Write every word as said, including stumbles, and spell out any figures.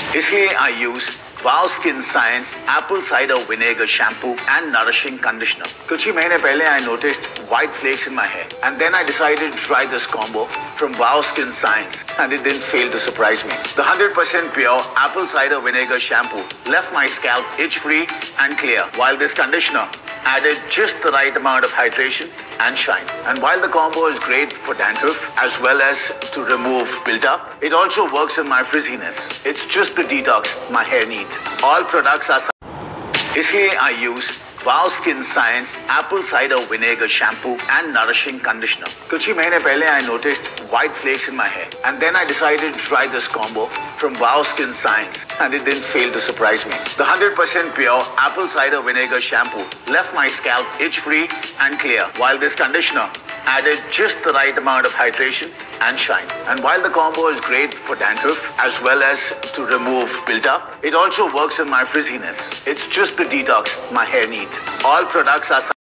इसलिए I use Wow Skin Science Apple Cider Vinegar Shampoo and Nourishing Conditioner. कुछ ही महीने पहले I noticed white flakes in my hair, and then I decided to try this combo from Wow Skin Science, and it didn't fail to surprise me. The one hundred percent pure apple cider vinegar shampoo left my scalp itch-free and clear, while this conditioner added just the right amount of hydration and shine. And while the combo is great for dandruff as well as to remove build-up, it also works in my frizziness. It's just the detox my hair needs. All products are इसलिए I use Wow Skin Science Apple Cider Vinegar Shampoo and Nourishing Conditioner. कुछ ही महीने पहले I noticed white flakes in my hair, and then I decided to try this combo from Wow Skin Science, and it didn't fail to surprise me. The one hundred percent pure apple cider vinegar shampoo left my scalp itch-free and clear, while this conditioner added just the right amount of hydration and shine. And while the combo is great for dandruff as well as to remove build-up, it also works in my frizziness. It's just the detox my hair needs. All products are